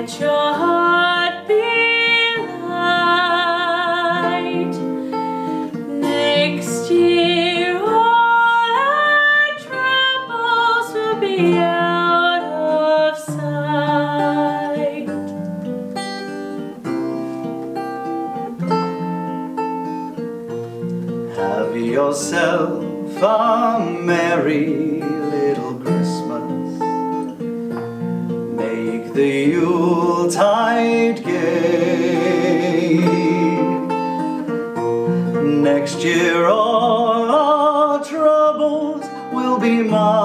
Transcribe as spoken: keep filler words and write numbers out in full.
Let your heart be light. Next year all our troubles will be out of sight. Have yourself a merry little Christmas. Make the Yuletide gay. Next year all our troubles will be mine.